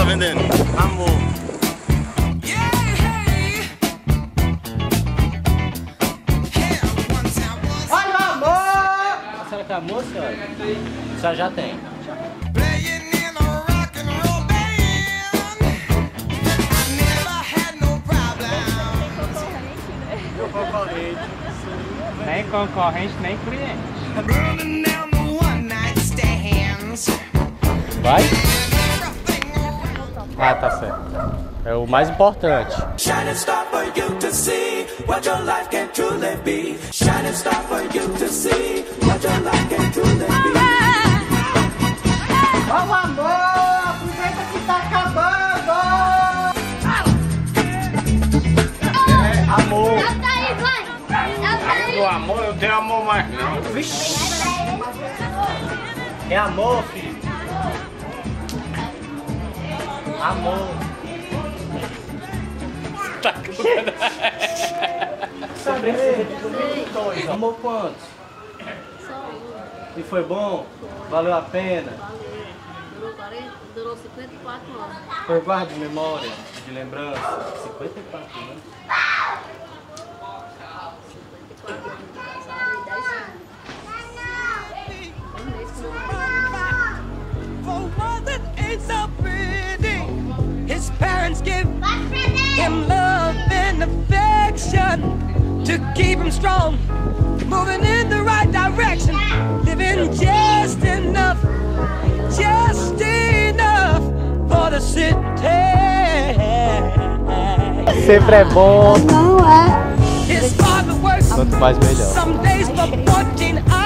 vendendo? Amor. Olha o amor! A senhora quer amor, senhora? A senhora já tem. Nem concorrente, nem cliente. Vai? Ah, tá certo. É o mais importante. Shining star for you to see what your life can truly be. Shining star for you to see what your life can truly be. Olha o amor! Aproveita que tá acabando! É, amor! Do amor, eu tenho amor mais não. Vixe. É amor, filho. Amor. Tá Dois. Amor quantos? E foi bom? Valeu a pena? Durou 54 anos. Foi guarda de memória, de lembrança. 54 anos. 54 anos de casado e 10 anos. For one that ain't so pretty, his parents give him love and affection to keep him strong, moving in the right direction, living just enough for the city. Sempre é bom. His father works Quanto mais melhor. some days for 14 hours.